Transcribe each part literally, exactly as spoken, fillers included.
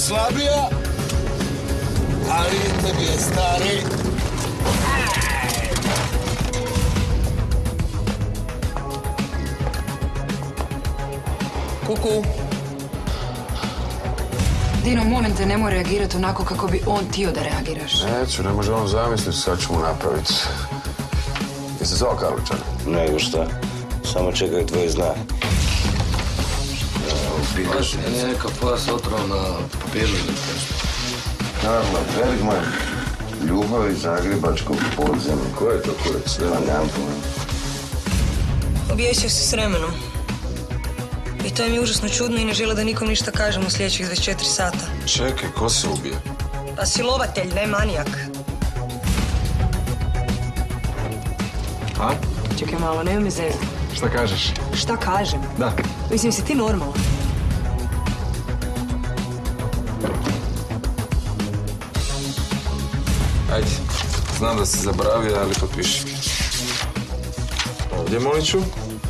slabija, ali tebi je stari. Kuku. Dino, molim te, nemoj reagirati onako kako bi on htio da reagiraš. Neću, ne može on zamisliti sad ću mu napraviti. Jesi zvao Karličan? Nego šta, samo čekaj tvoj znak. Baš je neka pas otrao na papiru ili nešto. Karla Bergman, ljubav iz zagrebačkog podzemlja. Ko je to kurac? Nema, nemam pojma. Objesio se s vremenom. I to je mi užasno čudno i ne žele da nikom ništa kažem u sljedećih dvadeset četiri sata. Čekaj, ko se ubije? Pa silovatelj, ne manijak. A? Čekaj malo, nemoj me zezati. Šta kažeš? Šta kažem? Da. Mislim, si ti normalan? Ajde, znam da si zaboravio, ali potpiši. Ovdje, Moniću.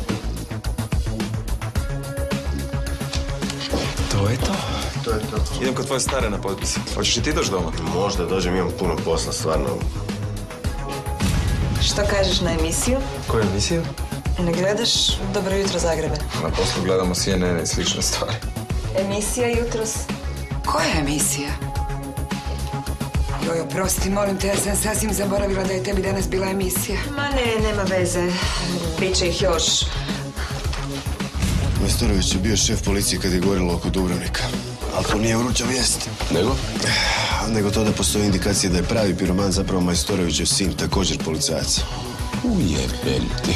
To je to. To je to. Idem kod tvoje stare na potpis. Hoćeš i ti doći doma? Možda dođem, imam puno posla, stvarno. Šta kažeš na emisiju? Koju emisiju? Ne gledaš Dobro jutro Zagrebe? Na poslu gledamo C N N i slične stvari. Emisija jutros. Koja je emisija? Joj, oprosti, molim te, ja sam sasvim zaboravila da je tebi danas bila emisija. Ma ne, nema veze. Biće ih još. Majstorović je bio šef policije kad je gorilo oko Dubrovnika. Ali to nije vruća vijest. Nego? Nego to da postoji indikacija da je pravi piroman zapravo Majstorovićev sin, također policajac. Ujebelj ti.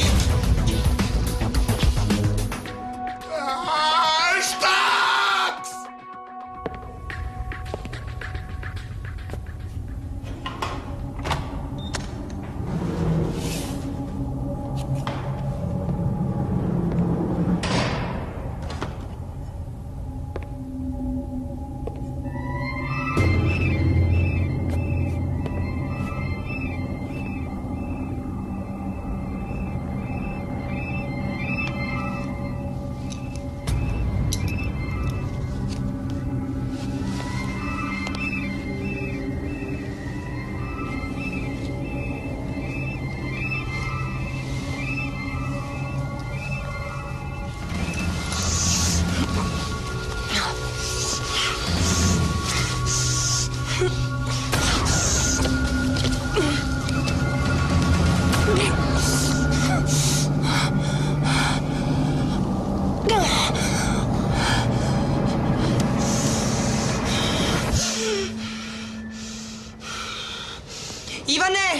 Ivane!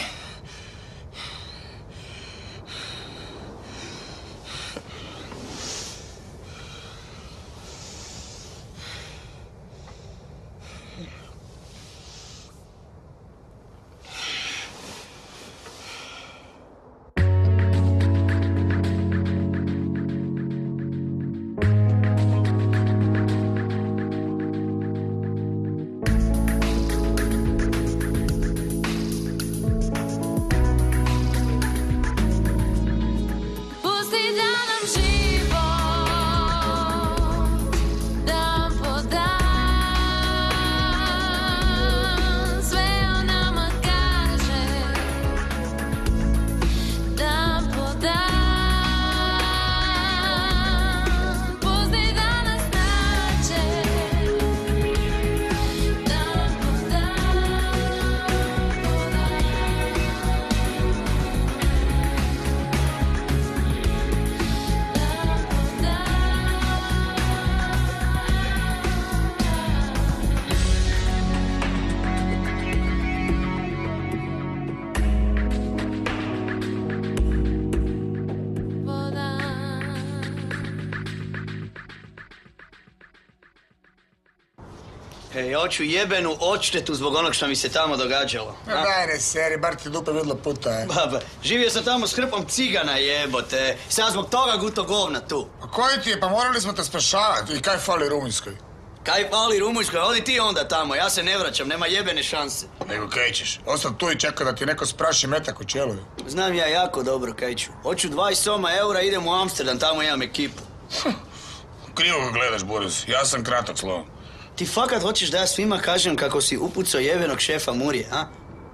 Ej, hoću jebenu odštetu zbog onog što mi se tamo događalo. No daj ne seri, bar ti dupe vidlo puta, je. Baba, živio sam tamo s hrpom cigana, jebote. Sam zbog toga guto govna tu. A koji ti je? Pa morali smo te spašavati. I kaj fali Rumunjskoj? Kaj fali Rumunjskoj? Odi ti onda tamo, ja se ne vraćam, nema jebene šanse. Nego kaj ćeš? Ostati tu i čekaj da ti neko spraši metak u čelu. Znam ja jako dobro kaj ću. Hoću dvadeset soma eura, idem u Amsterdam, tamo imam ekipu. Krivo ga gledaš, Boris. Ja sam kratak slovom. Ti fakat hoćeš da ja svima kažem kako si upucao jebenog šefa Murije, a?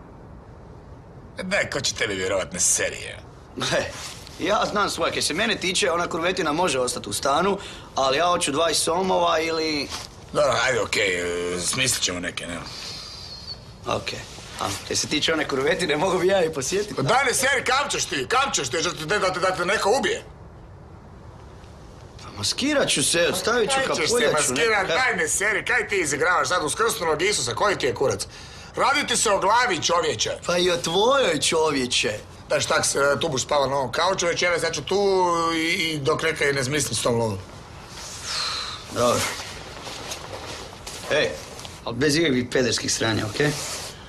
Daj, ko će tebi vjerovat na serije? Gle, ja znam svoje, kaj se mene tiče, ona kurvetina može ostati u stanu, ali ja hoću dvadeset somova ili... Dobro, ajde, okej, okay, smislit ćemo neke, ne? Okej. A, kaj se tiče one kurvetine, mogu bi ja i posjetiti. Pa daj ne seri, kam ćeš ti, kam ćeš ti, da te, da te, da te neko ubije? Pa maskirat ću se, stavit ću Kaj ćeš kapuljaču. se maskirat, daj ne seri, kaj ti izigravaš sad uz krstovnog Isusa, koji ti je kurac? Radi ti se o glavi, čovječe. Pa i o tvojoj, čovječe. Daš tak, tu buš spava na ovom kauču, večeras ja ću tu i, i dok neka i ne zmislim s tom lovom. Dobro. Ej, ali bez ikakvih pederskih sranja, okej? Okay?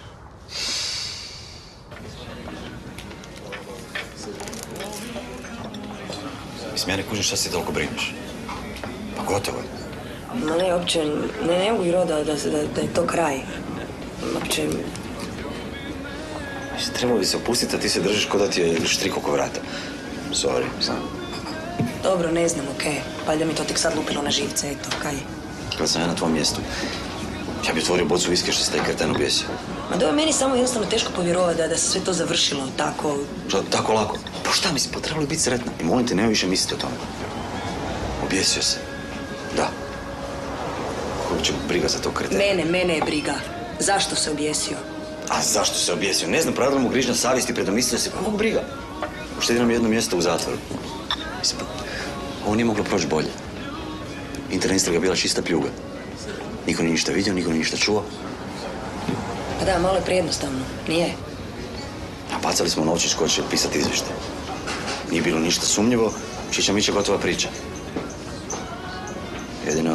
Mislim, ja ne kužim šta se toliko brineš. Pa gotovo je. Ma ne, uopće, ne, ne mogu vjerovati da, da, da, da je to kraj. Uopće... Mislim, trebalo bi se opustiti, a ti se držiš ko da ti je štrik oko vrata. Sorry, sam. Dobro, ne znam, okej. Okay. Valjda mi to tek sad lupilo na živce, eto, kaj? Kada sam ja na tvom mjestu, ja bi otvorio bocu viske što se taj kreten objesio. Ma da je meni samo jednostavno teško povjerovati da, da se sve to završilo tako... Što, tako lako? Pa šta mislim, pa trebalo biti sretna. I molim te, nema više misliti o tome. Objesio se. Da. Koliko će briga za to kretena? Mene, mene je briga. Zašto se objesio? A zašto se objesio? Ne znam, pravilo mu grižnja savjesti, predomislio se, pa mogu briga. Uštedi nam jedno mjesto u zatvoru. Mislim, pa, ovo nije moglo proći bolje. Interna istraga bila čista pljuga. Niko nije ništa vidio, niko nije ništa čuo. Pa da, malo je prejednostavno, nije? A bacali smo novčić ko će pisati izvještaj. Nije bilo ništa sumnjivo, čića mića gotova priča. Jedino...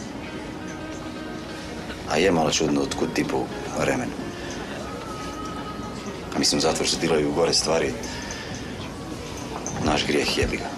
A je malo čudno otkud tipu remen. A mislim, zatvor se dilaju gore stvari. Naš grijeh jebi ga.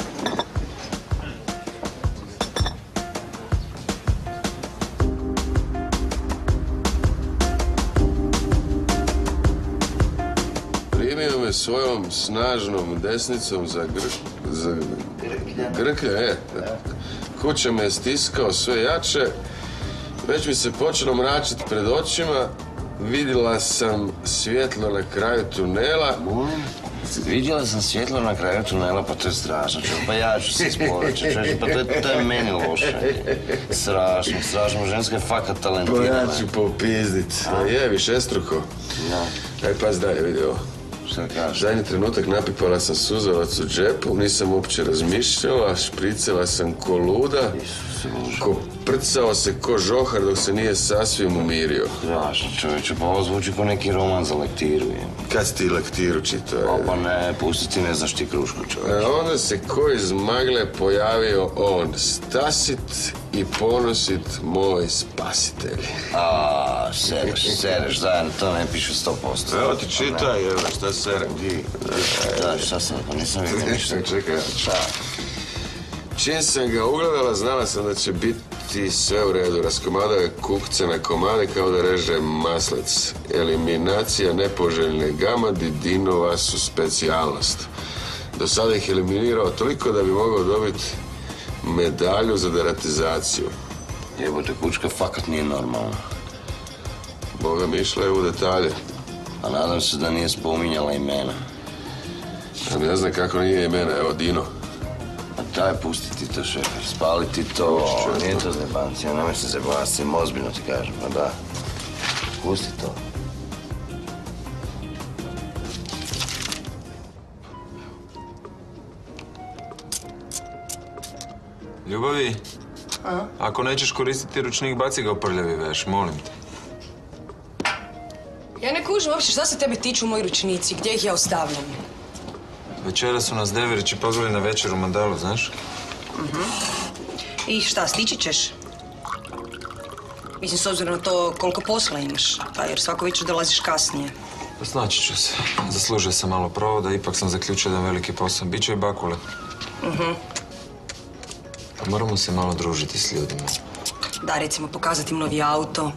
Primio me svojom snažnom desnicom za grk... za... grke, e. Kuća me je stiskao sve jače. Već mi se počelo mračiti pred očima. Vidjela sam svjetlo na kraju tunela. Vidjela sam svjetlo na kraju tunela, pa to je strašno. Pa ja ću se sporeći, pa to je, to je meni loše. Strašno, strašno. Ženska je fakat talentirana. Pa ja ću popizdit. Pa je, višestruko. Da. Aj, pas dalje, vidi ovo. Šta kažeš? Zadnji trenutak napipala sam suzavac u džepu, nisam uopće razmišljala, špricala sam ko luda, ko prcao se ko žohar dok se nije sasvim umirio. Strašno, čovječe, pa ovo zvuči ko neki roman za lektiru. Je. Kad si ti lektiru čitao? Pa ne, pusti ti, ne znaš ti krušku, čovječe. A onda se ko iz magle pojavio on, stasit i ponosit moj spasitelj. A, sereš, sereš, zajedno, to ne piše sto posto. Evo ti čitaj, evo, šta serem. Da, šta sam, pa nisam vidio ništa. Čekaj, šta? Čim sam ga ugledala, znala sam da će biti sve u redu. Raskomadao je kukce na komade kao da reže maslac. Eliminacija nepoželjne gamadi dinova su specijalnost. Do sada ih eliminirao toliko da bi mogao dobiti medalju za deratizaciju. Jebote, kučka fakat nije normalna. Boga mi išla je u detalje. A nadam se da nije spominjala imena. A ne znam kako nije imena, evo Dino. A daj, pusti ti to, šefer, spali ti to. Nije to zebancija, nemoj se zebasti, ozbiljno ti kažem, pa da. Pusti to. Ljubavi, ako nećeš koristiti ručnik, baci ga u prljavi veš, molim te. Ja ne kužim uopće šta se tebe tiču moji ručnici, gdje ih ja ostavljam? Večera su nas Deverići pozvali na večer u Mandalu, znaš? Mhm. I šta, stići ćeš? Mislim, s obzirom na to koliko posla imaš, pa jer svako večer dolaziš kasnije. Pa snaći ću se. Zaslužio sam malo provoda, ipak sam zaključio jedan veliki posao. Biće i bakule. Mhm. Pa moramo se malo družiti s ljudima. Da, recimo, pokazati im novi auto.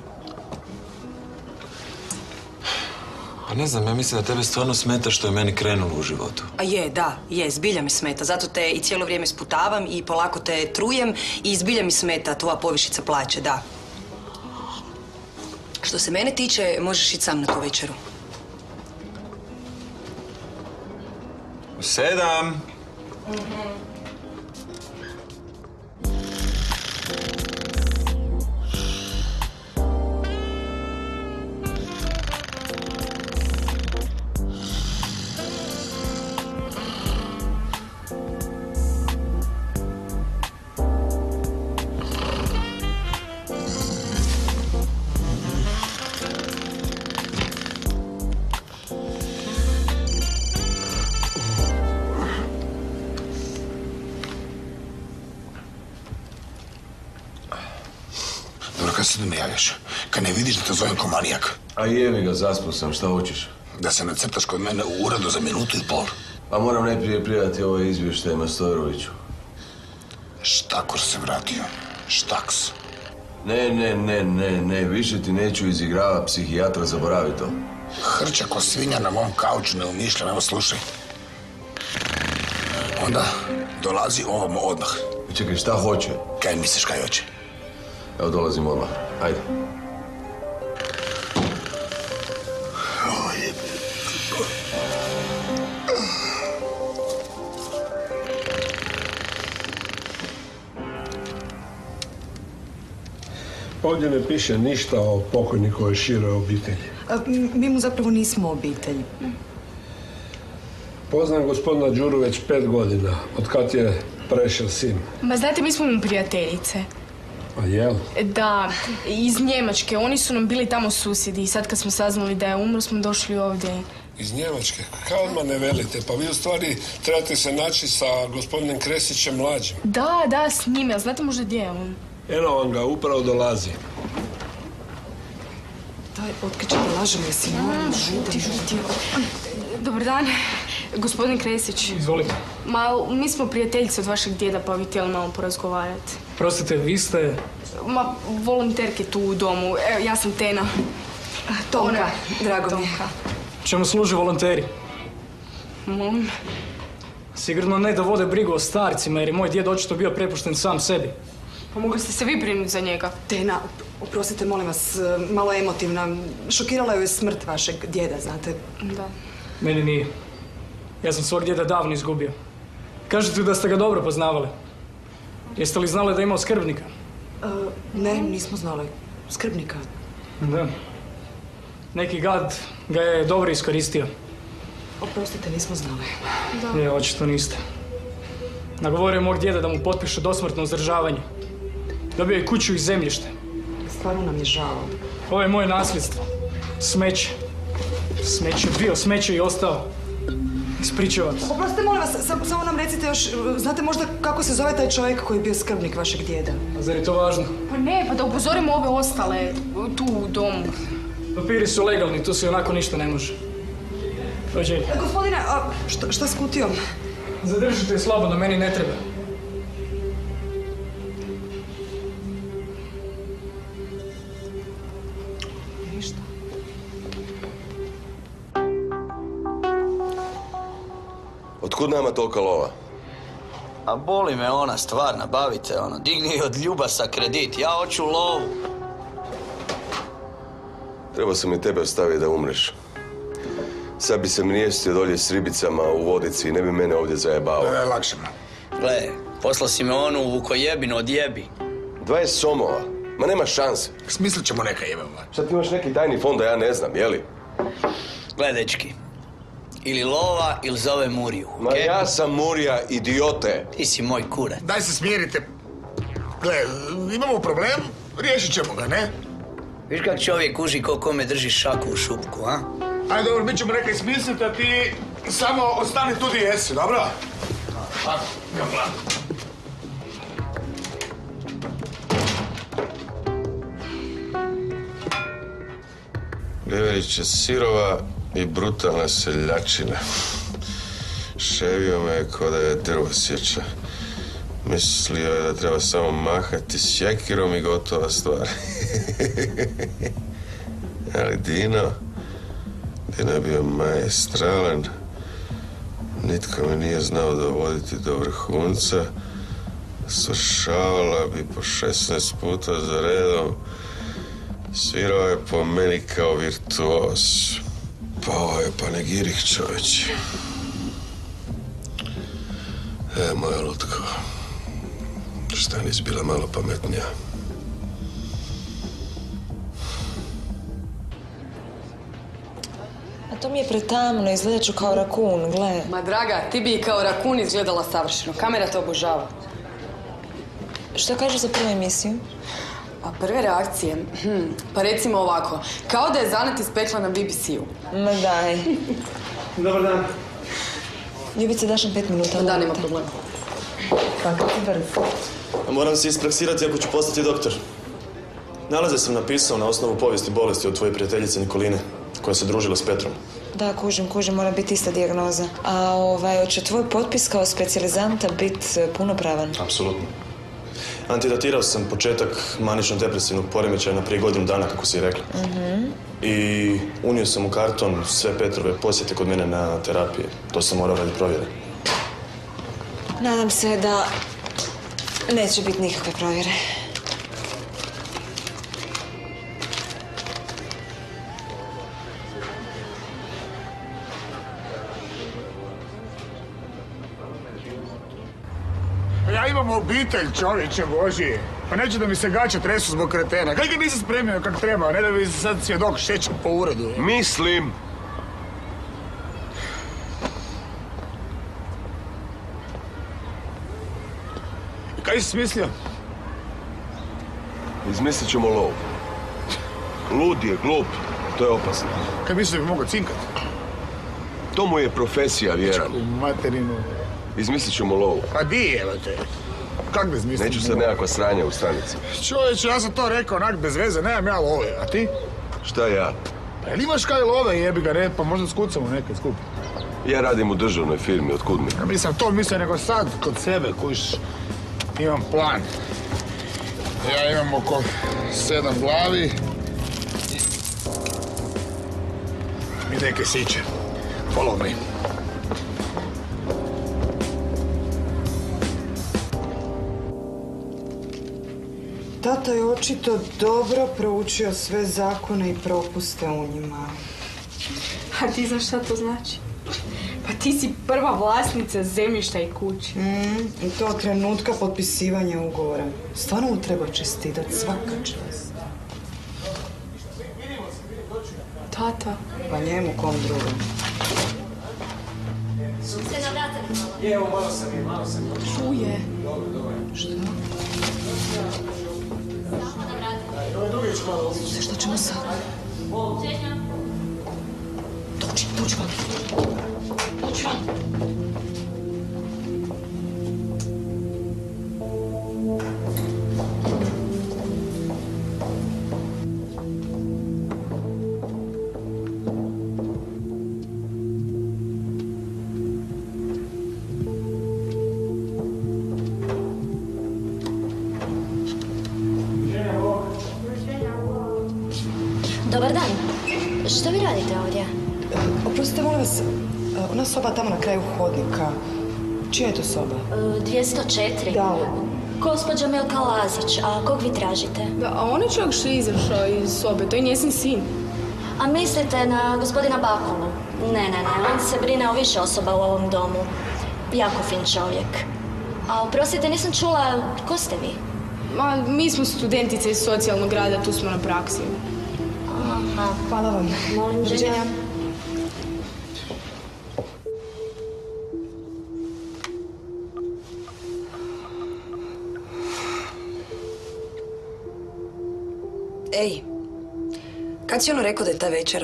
A ne znam, ja mislim da tebe stvarno smeta što je meni krenulo u životu. A je, da, je, zbilja mi smeta. Zato te i cijelo vrijeme sputavam i polako te trujem i zbilja mi smeta tvoja povišica plaće, da. Što se mene tiče, možeš ići sam na tu večeru. U sedam. Kad se mi javljaš? Kad ne vidiš da te zovem ko manijak? A jebi ga, zaspao sam, šta hoćeš? Da se nacrtaš kod mene u uredu za minutu i pol. A moram najprije prijati ovaj izvještaj Mastoroviću. Štakor se vratio. Štaks. Ne, ne, ne, ne, ne, više ti neću izigravati psihijatra, zaboravi to. Hrča ko svinja na mom kauču, ne umišljam, evo slušaj. Onda dolazi ovom odmah. Čekaj, šta hoće? Kaj misliš kaj hoće? Evo dolazim odmah, ajde. Ovdje ne piše ništa o pokojnikovoj široj obitelji. A, mi mu zapravo nismo obitelj. Poznam gospodina Đuru već pet godina, od kad je prešao sin. Ma znate, mi smo mu prijateljice. A jel? Da, iz Njemačke. Oni su nam bili tamo susjedi i sad kad smo saznali da je umro, smo došli ovdje. Iz Njemačke? Kao odmah ne velite, pa vi u stvari trebate se naći sa gospodinom Kresićem mlađim. Da, da, s njime, a znate možda gdje je on? Eno vam ga, upravo dolazi. Daj, otkriče da lažem, jesi normalno. Žuti, žuti. Dobar dan, gospodin Kresić. Izvolite. Ma, mi smo prijateljice od vašeg djeda, pa bi htjeli malo porazgovarati. Prostite, vi ste... Ma, volonterke tu u domu. Evo, ja sam Tena. Tonka, drago mi je. Čemu služe volonteri? Molim. Sigurno ne da vode brigu o starcima, jer je moj djed očito bio prepušten sam sebi. Pa mogli ste se vi brinuti za njega. Tena, oprostite, molim vas, malo emotivna. Šokirala ju je smrt vašeg djeda, znate. Da. Meni nije. Ja sam svog djeda davno izgubio. Kažete da ste ga dobro poznavali. Jeste li znali da je imao skrbnika? Uh, ne, nismo znali. Skrbnika? Da. Neki gad ga je dobro iskoristio. Oprostite, nismo znali. Da. Je, očito niste. Nagovorio mog djeda da mu potpiše dosmrtno uzdržavanje. Dobio je kuću i zemljište. Stvarno nam je žao. Ovo je moje nasljedstvo. Smeće. Smeće bio, smeće i ostao. Ispričavam se. Oprostite, molim vas, sam, samo nam recite još, znate možda kako se zove taj čovjek koji je bio skrbnik vašeg djeda? A zar je to važno? Pa ne, pa da upozorimo ove ostale tu u domu. Papiri su legalni, tu se onako ništa ne može. Dođe. E, gospodine, a šta, šta s kutijom? Zadržite je slobodno, meni ne treba. Ništa. Otkud nama tolika lova? A boli me ona stvar, nabavite ono. Digni od Ljubasa kredit, ja hoću lovu. Trebao sam i tebe ostaviti da umreš. Sad bi se mrijestio dolje s ribicama u vodici i ne bi mene ovdje zajebao. Ne, lakše me. Gle, poslao si me onu u Vukojebinu, odjebi. dvadeset somova, ma nema šanse. Smislit ćemo neka jebama. Sad ti imaš neki tajni fond da ja ne znam, jeli? Gle, dečki, ili lova ili zove Muriju, okej? Ma ja sam Murija, idiote. Ti si moj kurac. Daj se smirite. Gle, imamo problem, riješit ćemo ga, ne? Viš kak čovjek kuži ko kome drži šaku u šupku, a? Ajde, dobro, mi ćemo neka ismisliti, a ti samo ostani tu gdje jesi, dobro? Tako, ja plan. Leverića sirova i brutalna seljačina. Ševio me ko da je drvo sjeća. Mislio je da treba samo mahati sjekirom i gotova stvar. Ali Dino, Dino je bio maestralan. Nitko me nije znao dovoditi do vrhunca. Svršavala bi po šesnaest puta za redom. Svirao je po meni kao virtuos. Pao je panegirih, čovječ. E, moja lutko. Šta nisi bila malo pametnija? A to mi je pretamno, izgledat ću kao rakun, gle. Ma draga, ti bi i kao rakun izgledala savršeno. Kamera te obožava. Što kažu za prvu emisiju? A prve reakcije? Hm, pa recimo ovako. Kao da je Zanet ispekla na B B C-u. Ma daj. Dobar dan. Ljubice, daš nam pet minuta. Da, nema problema. Kako ti brzo? Moram se ispraksirati ako ću postati doktor. Nalaze sam napisao na osnovu povijesti bolesti od tvoje prijateljice Nikoline, koja se družila s Petrom. Da, kužim, kužim, mora biti ista dijagnoza. A ovaj, hoće tvoj potpis kao specijalizanta biti punopravan? Apsolutno. Antidatirao sam početak manično-depresivnog poremećaja na prije godinu dana, kako si rekla. Mhm. I unio sam u karton sve Petrove posjete kod mene na terapije. To sam morao radi provjere. Nadam se da neće biti nikakve provjere. Ja imam obitelj, čovječe Božije. Pa neću da mi se gaće tresu zbog kretena. Kaj ga nisi spremio kak treba, ne da bi sad svjedok šećem po uredu. Mislim. I kaj si smislio? Izmislit ćemo lov. Lud je, glup. To je opasno. Kaj misliš da bi mogao cinkat? To mu je profesija, vjeran. U materinu. Izmislit ćemo lovu. Pa di evo te? Kak bez misli? Neću sad nekakva sranja u stanici. Čovječe, ja sam to rekao onak bez veze, nemam ja love, a ti? Šta ja? Pa jel imaš kaj love, jebi ga, ne, pa možda skucamo nekad skup. Ja radim u državnoj firmi, otkud mi? Ja nisam to mislio, nego sad kod sebe, kuš, imam plan. Ja imam oko sedam glavi i neke siće. Follow me. Tata je očito dobro proučio sve zakone i propuste u njima. A ti znaš šta to znači? Pa ti si prva vlasnica zemljišta i kuće. Mm, I to od trenutka potpisivanja ugovora. Stvarno mu treba čestitati, svaka čast. Tata. Pa njemu kom drugom. Je, evo, malo sam je, malo sam je. Čuje. Što? Sve što ćemo sad? Dođi, dođi vam. Dođi vam. Dobar dan. Što vi radite ovdje? Oprostite, molim vas, ona soba tamo na kraju hodnika. Čija je to soba? dvjesto četiri. Da. Gospođa Milka Lazić, a kog vi tražite? Da, a on je čovjek što je izašao iz sobe, to je njezin sin. A mislite na gospodina Bakulu? Ne, ne, ne, on se brine o više osoba u ovom domu. Jako fin čovjek. A oprostite, nisam čula, ko ste vi? Ma, mi smo studentice iz socijalnog rada, tu smo na praksi. Aha. Hvala vam. Molim, Doviđenja. Ej, kad si ono rekao da je ta večera?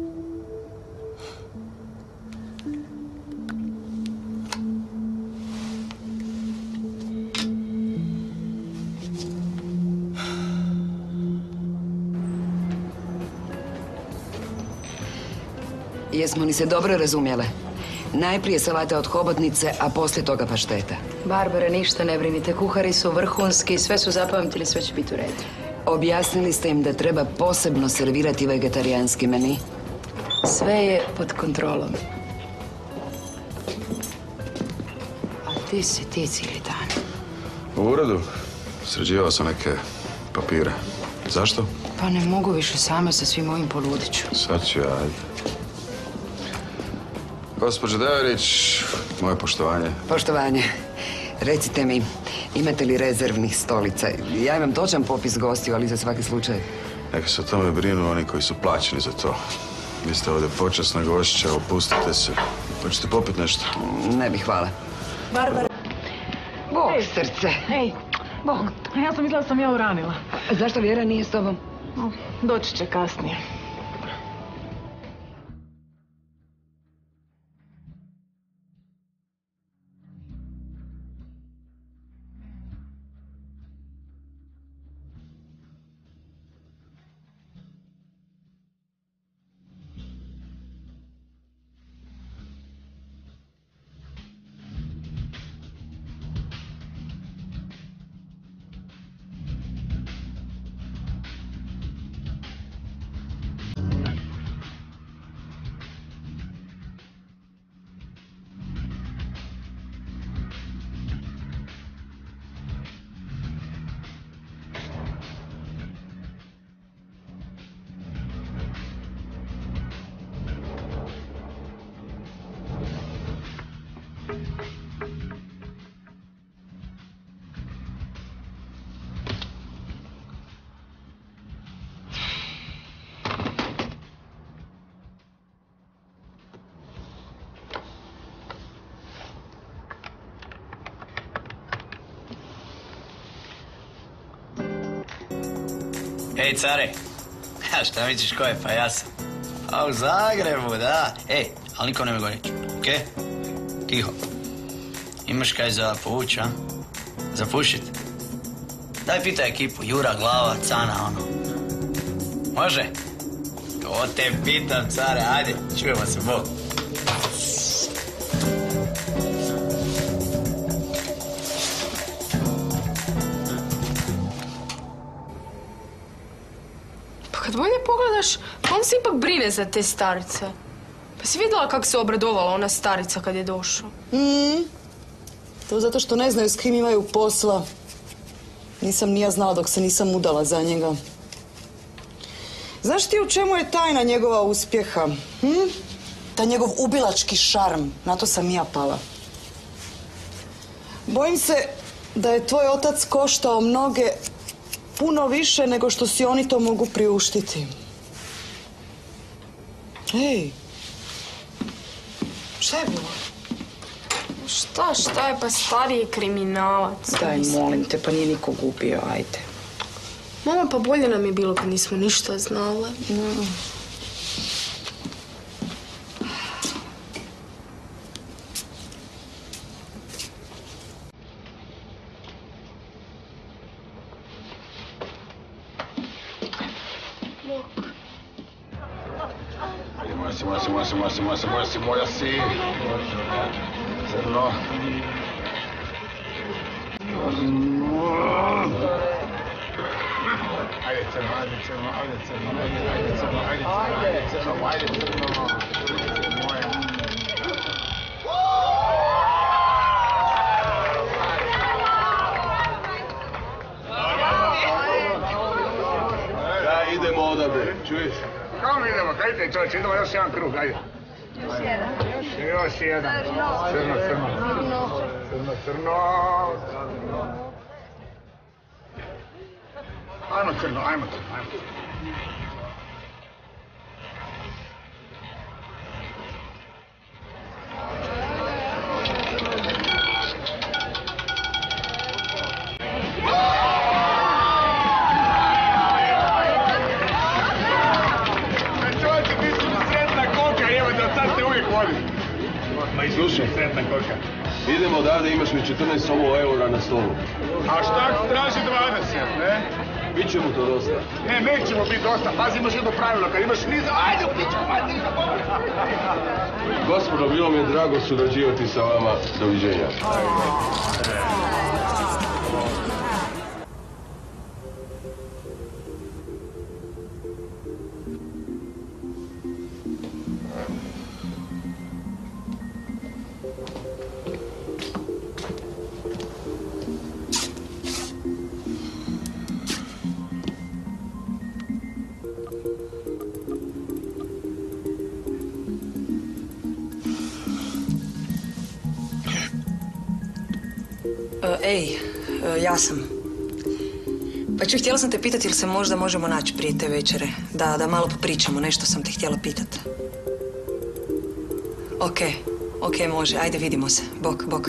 Jesmo li se dobro razumjele? Najprije salata od hobotnice, a poslije toga pašteta. Barbara, ništa ne brinite. Kuhari su vrhunski, sve su zapamtili, sve će biti u redu. Objasnili ste im da treba posebno servirati vegetarijanski meni? Sve je pod kontrolom. A ti si ti cijeli dan. U uredu sređivao sam neke papire. Zašto? Pa ne mogu više sama sa svim ovim poludiću. Sad ću ja, ajde. Gospođo Deverić, moje poštovanje. Poštovanje. Recite mi, imate li rezervnih stolica? Ja imam točan popis gostiju, ali za svaki slučaj. Neka se o tome brinu oni koji su plaćeni za to. Vi ste ovdje počasna gošća, opustite se. Hoćete popit nešto? Ne bih, hvala. Barbara. Bog, srce. Ej, Bog, ja sam mislila da sam ja uranila. Zašto Vjera nije s tobom? Doći će kasnije. Ej, care, a šta misliš ko je? Pa ja sam. A u Zagrebu, da. Ej, ali nikom ne mi govori, okej? Tiho. Imaš kaj za povuć, a? Za pušit? Daj pitaj ekipu, Jura, Glava, Cana, ono. Može? To te pitam, care, ajde, čujemo se, Bog. Kad bolje pogledaš, on se ipak brine za te starice. Pa si vidjela kako se obradovala ona starica kad je došao? Mm. To zato što ne znaju s kim imaju posla. Nisam ni ja znala dok se nisam udala za njega. Znaš ti u čemu je tajna njegova uspjeha? Hm? Ta njegov ubilački šarm. Na to sam i ja pala. Bojim se da je tvoj otac koštao mnoge puno više nego što si oni to mogu priuštiti. Ej, šta je bilo? Šta, šta je, pa stari je kriminalac. Daj, molim te, pa nije nikog ubio, ajde. Mama, pa bolje nam je bilo kad nismo ništa znale. Mm. Moja si, moja si, moja si, moja si, moja si, moja si, moja si. Crno. Ajde, crno, ajde, crno, ajde, crno, ajde, ajde, crno, ajde, ajde, crno, ajde, crno. Moja. Da, idemo odavde, čuješ? Kako mi idemo? Kajte čovječe, idemo još jedan krug, ajde. Još jedan. Još jedan. Crno, crno. Crno, crno. Ajmo crno, ajmo crno, ajmo crno. Ma i slušaj, sretna koka. Idemo odavde, imaš mi četrnaest sobo eura na stolu. A šta traži dvadeset, ne? Bit će mu to dosta. Ne, neće mu biti dosta. Pazi, imaš jedno pravilo, kad imaš niza, ajde u piću, pazi, Gospodo, bilo mi je drago surađivati sa vama. Doviđenja. Ej, ja sam. Pa čuj, htjela sam te pitati ili se možda možemo naći prije te večere. Da, da malo popričamo, nešto sam te htjela pitati. Ok, ok, može, ajde vidimo se. Bok, bok.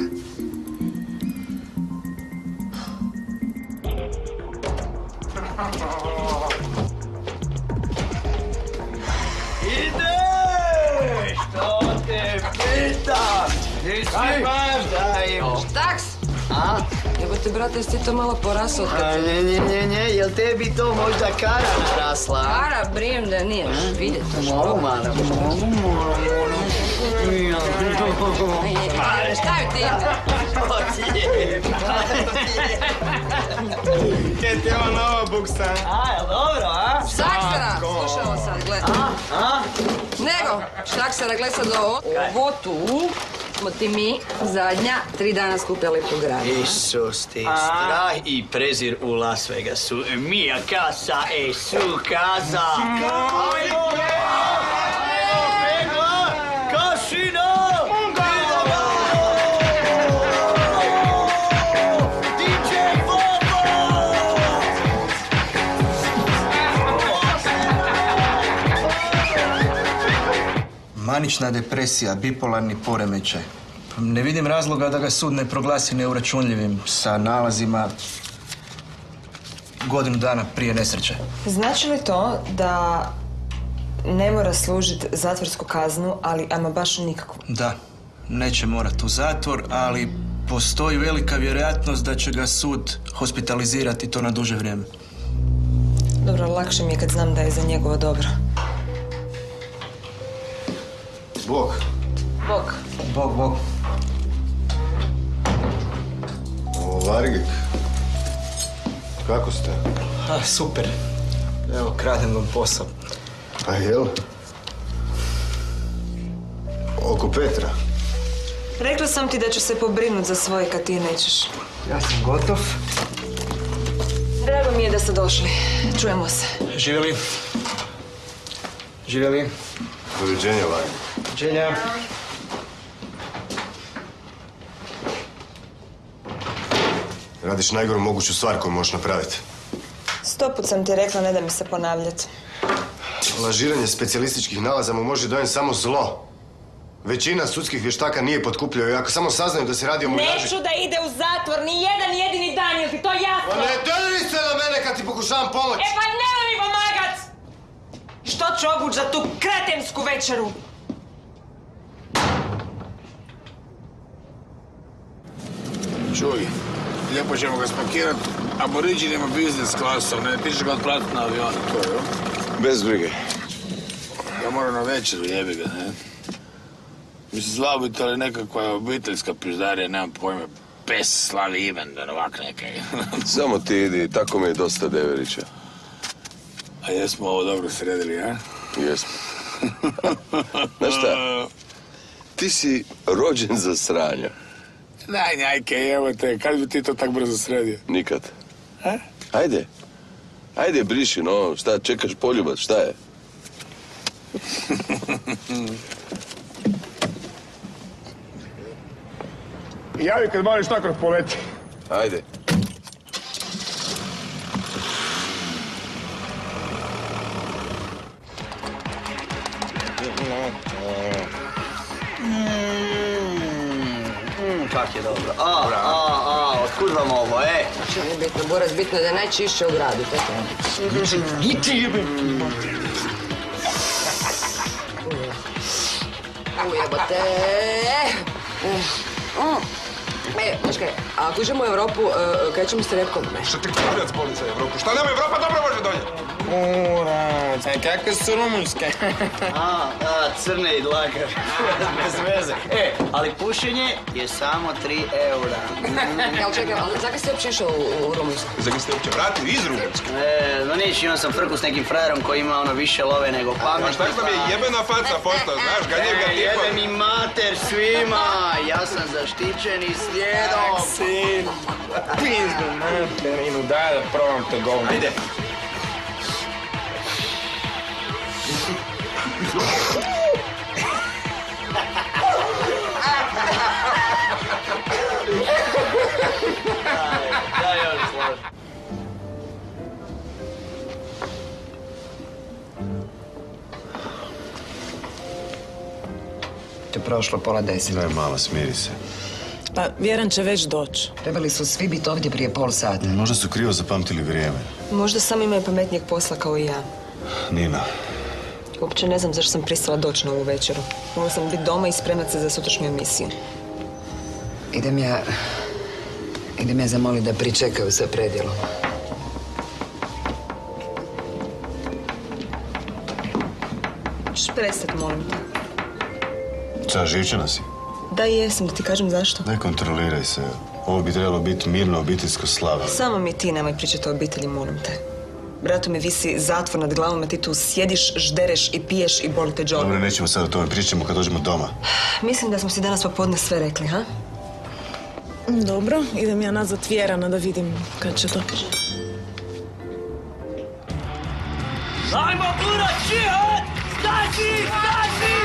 Ide! Što te pitam? Ti si baš da imaš. Štaks! A? Evo te, brate, jesi ti to malo porasao kad... A, ne, ne, ne, ne, jel tebi to možda kara narasla? Kara, brijem da nije, vidjeti to što. Mogu, mana, mogu, mogu, Šta je ti? Kaj ti je ova nova buksa? A, jel dobro, a? Štaksera, slušaj ovo sad, gled. A, a? Nego, Štaksera, gled sad ovo. Ovo tu smo ti mi zadnja tri dana skupljali po gradu. Isus, ti strah i prezir u Las Vegasu. Mia casa e su casa. Ajmo, Megla! Kasino! di džej Bobo! Manična depresija, bipolarni poremećaj. Ne vidim razloga da ga sud ne proglasi neuračunljivim sa nalazima godinu dana prije nesreće. Znači li to da ne mora služiti zatvorsku kaznu, ali ama baš nikakvu? Da, neće morati u zatvor, ali postoji velika vjerojatnost da će ga sud hospitalizirati to na duže vrijeme. Dobro, lakše mi je kad znam da je za njegovo dobro. Bog. Bog. Bog, Bog. O, Vargik. Kako ste? A, super. Evo, kradem vam posao. A jel? Oko Petra. Rekla sam ti da ću se pobrinut za svoje kad ti nećeš. Ja sam gotov. Drago mi je da ste došli. Čujemo se. Živjeli. Živjeli. Doviđenja, Vargik. Doviđenja. Radiš najgoru moguću stvar koju možeš napraviti. Sto put sam ti rekla, ne da mi se ponavljati. Lažiranje specijalističkih nalaza mu može donijeti samo zlo. Većina sudskih vještaka nije potkupljaju i ako samo saznaju da se radi o muljaži... Neću da ide u zatvor ni jedan jedini dan, jel ti to jasno? Pa ne deli se na mene kad ti pokušavam pomoći! E pa nemoj mi pomagat! Što ću obuć za tu kretensku večeru? Čuj, lijepo ćemo ga spakirat, aboriđinima biznis klasom, ne, ti ćeš ga otplatiti na avionu, to je, jo? Bez brige. Ja moram na večeru, jebi ga, ne? Mislim, zlao bi to li nekakva obiteljska pizdarija, nemam pojma, pes slavi Ivendan, ovak nekaj. Samo ti idi, tako mi je dosta Deverića. A jesmo ovo dobro sredili, a? Jesmo. Znaš šta, ti si rođen za sranja. Daj, njajke, evo te, kad bi ti to tak brzo sredio? Nikad. A? Ajde. Ajde, briši, no, šta, čekaš poljubac, šta je? Javi kad mali štakor poleti. Ajde. Kak je dobro. A, a, a, otkud vam ovo, e? Znači, nije bitno, Borac, bitno je da je najčišće u gradu, to je to. Giti jebe! Ujebote! E, znaš kaj, a ako uđemo u Evropu, kaj ćemo s Repkom? Šta ti kurac boli za Evropu? Šta nema Evropa dobro može donijeti? Urac, a kakve su Rumunjske? A, a, crne i dlakar. Bez veze. E, ali pušenje je samo tri eura. Jel čekaj, ali zakaj ste uopće išao u Rumunjsku? Zakaj ste uopće vratili iz Rumunjske? E, no niš, imam sam frku s nekim frajerom koji ima ono više love nego pamet. A šta sam je jebena faca postao, znaš, ga njega E, tipa... jebe mi mater svima, ja sam zaštićeni slijedom. Sin, pizdu materinu, daj da probam te govno. Ajde. prošlo pola deset. Daj mama, smiri se. Pa Vjeran će već doći. Trebali su svi biti ovdje prije pol sata. Možda su krivo zapamtili vrijeme. Možda sam imaju pametnijeg posla kao i ja. Nina. Uopće ne znam zašto sam pristala doći na ovu večeru. Mogla sam biti doma i spremati se za sutrašnju emisiju. Idem ja... Idem ja zamoliti da pričekaju sa predjelom. Češ prestat, molim te. Ča, živčana si? Da, jesam, da ti kažem zašto. Ne kontroliraj se. Ovo bi trebalo biti mirno obiteljsko slava. Samo mi ti nemoj pričati o obitelji, molim te. Bratu mi visi zatvor nad glavom, a ti tu sjediš, ždereš i piješ i boli te džoba. Dobro, nećemo sad o tome, pričamo kad dođemo doma. Mislim da smo si danas popodne sve rekli, ha? Dobro, idem ja nazad Vjerana da vidim kad će doći. Ajmo, Bura, čihad! Staži, staži!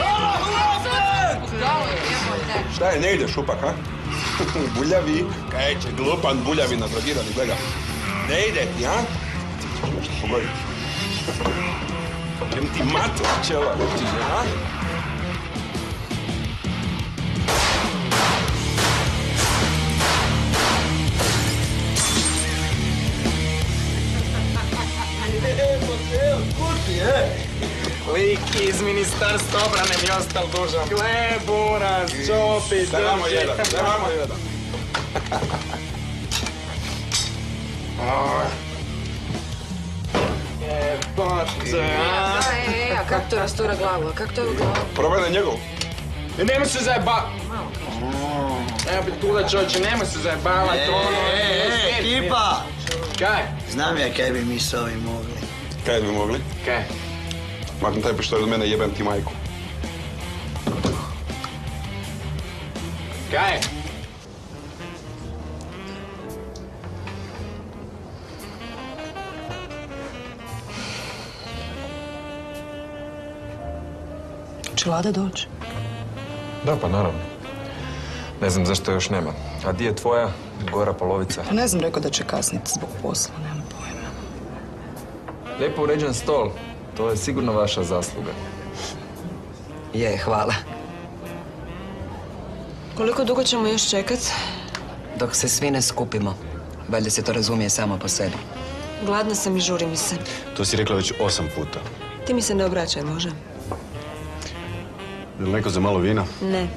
Šta je, ne ideš šupak, ha? Buljavi, kaj će, glupan, buljavi, nadrogirani, gleda. Ne ide ti, ha? Što pogodi? Jem ti matu, čela, ti je, ha? Lik iz ministarstva obrane mi ostal dužan. Gle, Buras, Čopi, Daj vamo jedan, daj vamo jedan. Jebote, a? E, a kak to rastura glavu, a kak to je u glavu? Probaj na njegov. Nemoj se zajebavati. Evo bi tuda čovječe, nemoj se zajebavati. E, e, ekipa! Kaj? Znam ja kaj bi mi s ovim mogli. Kaj bi mogli? Kaj? Makni taj pištolj od mene, jebem ti majku. Kaj? Će Lada doći? Da, pa naravno. Ne znam zašto još nema. A di je tvoja gora polovica? Pa ne znam, rekao da će kasniti zbog posla, nemam pojma. Lijepo uređen stol. To je sigurno vaša zasluga. Je, hvala. Koliko dugo ćemo još čekat? Dok se svi ne skupimo. Valjda se to razumije samo po sebi. Gladna sam i žuri mi se. To si rekla već osam puta. Ti mi se ne obraćaj, može? Je li neko za malo vina? Ne.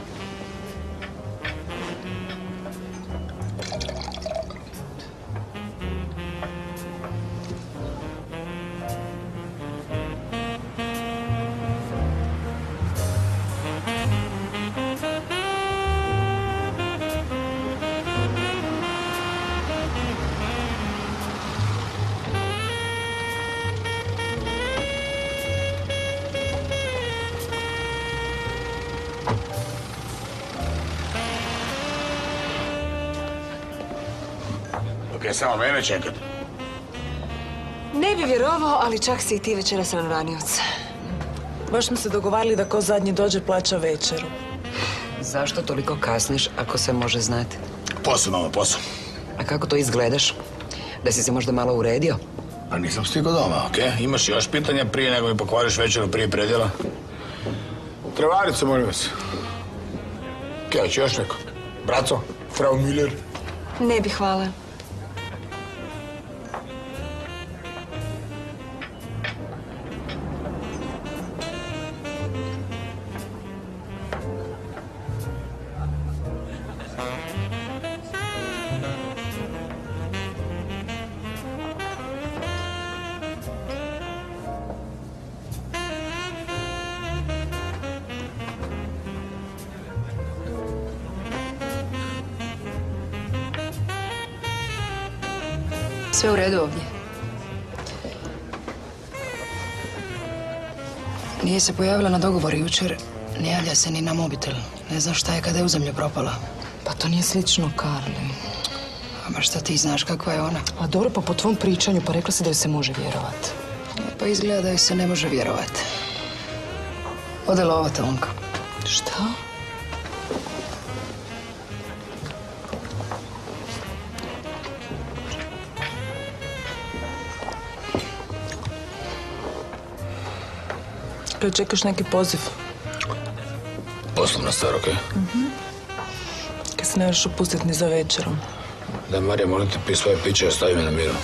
Ok, samo mene čekat. Ne bi vjerovao, ali čak si i ti večeras ranvanioc. Baš smo se dogovarali da ko zadnji dođe plaća večeru. Zašto toliko kasniš ako se može znati? Posao, mama, posao. A kako to izgledaš? Da si se možda malo uredio? A nisam stigao doma, okej? Imaš još pitanja prije nego mi pokvariš večeru prije predjela? Trevaricu, molim vas. Okej, hoće još neko? Braco? Frau Müller? Ne bi, hvala. Sve u redu ovdje. Nije se pojavila na dogovor jučer, ne javlja se ni na mobitel. Ne znam šta je kada je u zemlju propala. Pa to nije slično Karli. A baš šta ti znaš kakva je ona? A dobro, pa po tvom pričanju, pa rekla si da joj se može vjerovat. Pa izgleda da joj se ne može vjerovat. Ode lova, Tonka. Šta? Čekaš neki poziv? poslovna stvar, okej? Kad se ne možeš opustiti ni za večerom. Da, Marija, molim te, pi svoje piće i ostavi me na miru.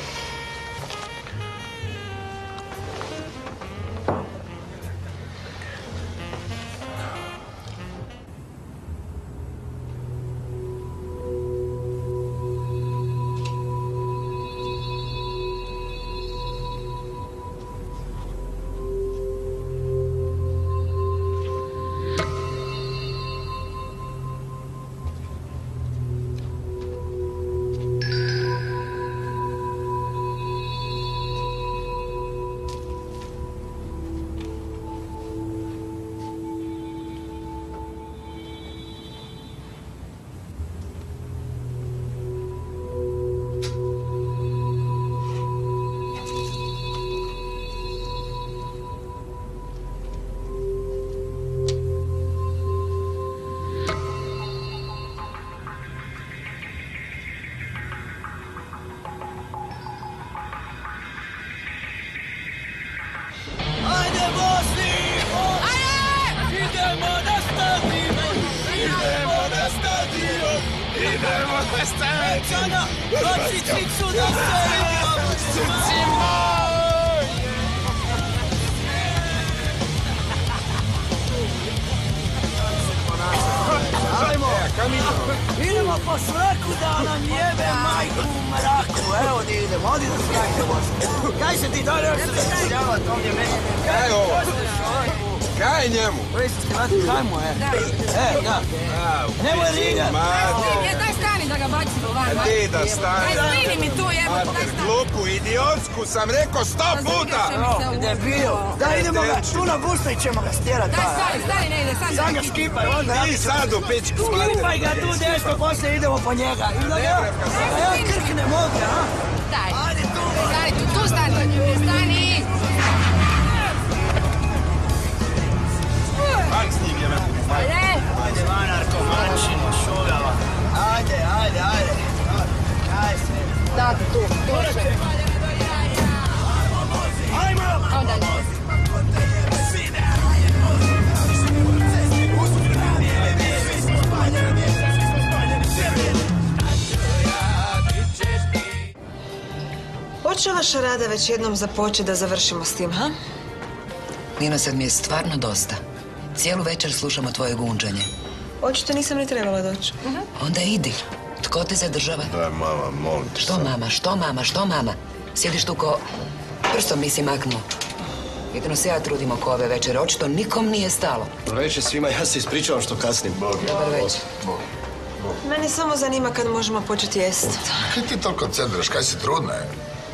Idemo po svaku da nam jebe majku u mraku. Evo di idemo, odi da skakamo. Kaj se ti dalje još se zašljavati ovdje meni? Kaj ovo? Kaj njemu? Koji se skrati, kaj mu je? E, da. Nemoj rigat. E, daj stani da ga bacim u van. Ti da stani. Daj stani mi tu, jebo. Mater, glupu, idiotsku sam rekao sto puta. Debil. Da idemo ga, tu na busta i ćemo ga stjerat. Daj stani, stani, ne ide, stani. Sad ga skipaj, onda. Ti sad u pičku. Skipaj ga tu desno, poslije idemo po njega. I da ja, da ja krknem ovdje, a? Daj. Ajde tu. Stani tu, tu stani. Stani. Van s njim, jebe. Ajde. Ajde, van, narkomančino, šugava. Ajde, ajde, ajde. Kaj se? Da, tu, tu se. Ajmo! Ajmo dalje. Hoće ova šarada već jednom započeti da završimo s tim, ha? Nino, sad mi je stvarno dosta. Cijelu večer slušamo tvoje gunđanje. Očito nisam ni trebala doći. Onda idi. Tko te zadržava? Daj, mama, molim te. Što mama, što mama, što mama? Sjediš tu ko... Prstom nisi maknuo. Jedino se ja trudim oko ove večere. Očito nikom nije stalo. Dobro večer svima, ja se ispričavam što kasnim. Dobar večer. Mene samo zanima kad možemo početi jest. Kaj ti toliko centraš, kaj si trudna je?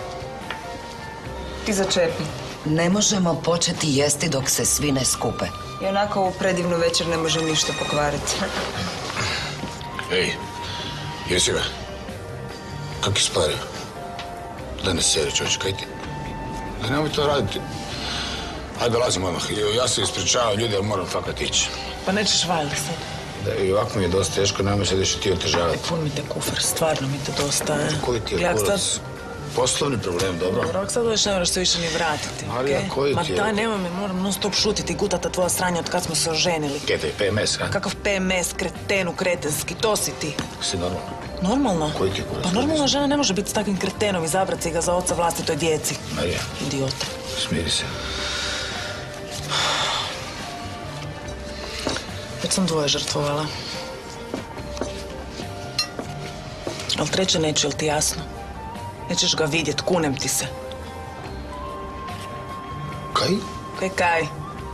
Ti začepi. Ne možemo početi jesti dok se svi ne skupe. I onako u predivnu večer ne može ništa pokvariti. Ej, jesi ga? Kak je spario? Da ne seri, čovječ, kaj ti? Da nemoj to raditi. Ajde, dolazim odmah. Ja se ispričavam ljudi, ali moram fakat ići. Pa nećeš valjda sad. Da, i ovako mi je dosta teško, nemoj se da će ti otežavati. Pun mi te kufer, stvarno mi te dosta, je. Koji ti je Gledaj, kurac? sad- Poslovni problem, dobro? Dobro, ako sad dođeš ne moraš se više ni vratiti, Marija, okej? koji Ma ti je- daj, nemoj me, moram non stop šutiti i gutata tvoja sranja od kad smo se oženili. Kaj te je P M S, a? Kakav P M S, kretenu, kretenski, to si ti. Si normalno? Normalno? Koji ti je kurac? Pa normalna žena ne može biti s takvim kretenom, izabrati si ga za oca vlastitoj djeci. Marija, Idiota. smiri se. Već sam dvoje žrtvovala. Ali treće neću, jel ti jasno? Nećeš ga vidjet, kunem ti se. Kaj? Kaj kaj?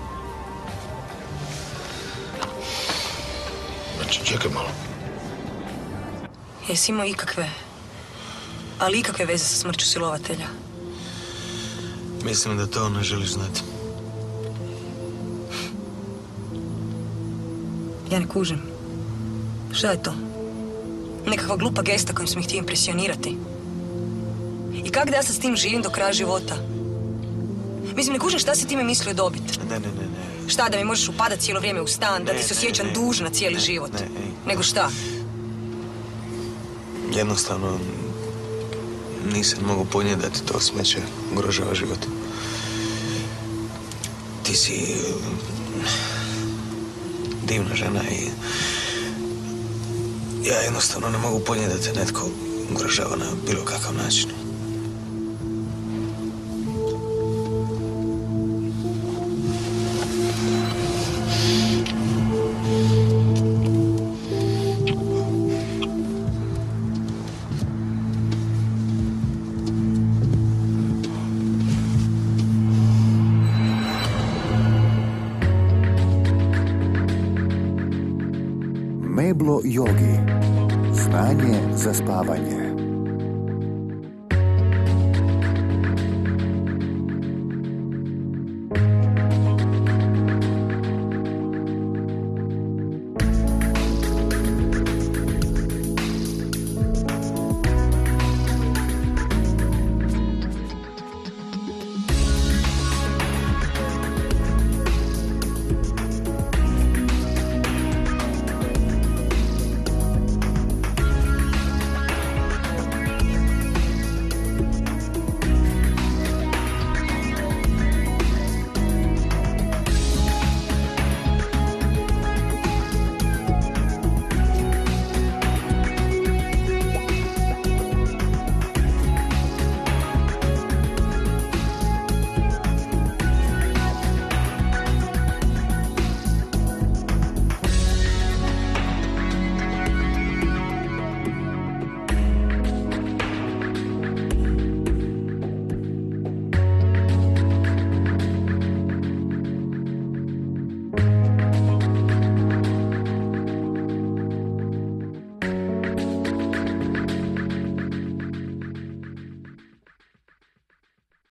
Znači, čekaj malo. Jesi imao ikakve, ali ikakve veze sa smrću silovatelja? Mislim da to ne želiš znati. Ja ne kužim. Šta je to? Nekakva glupa gesta kojim sam ih htio impresionirati. I kak da ja sad s tim živim do kraja života? Mislim, ne kužim šta si time mislio dobiti. Ne, ne, ne, ne. Šta, da mi možeš upadat cijelo vrijeme u stan, da Ne, ti se ne, osjećam ne. dužna cijeli Ne, život? ne, ej. Nego šta? Jednostavno, nisam mogu ponijeti da ti to smeće ugrožava život. Ti si divna žena i ja jednostavno ne mogu podnijeti da te netko ugrožava na bilo kakav način. Meblo Yogi. Znanje za spavanje.